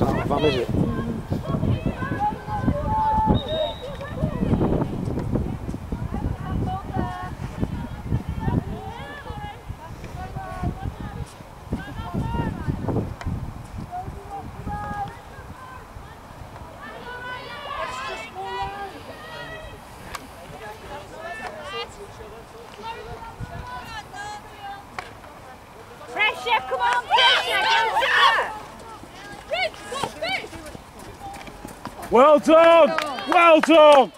half, that is it? Pressure, come on, pressure, Well done! Well done!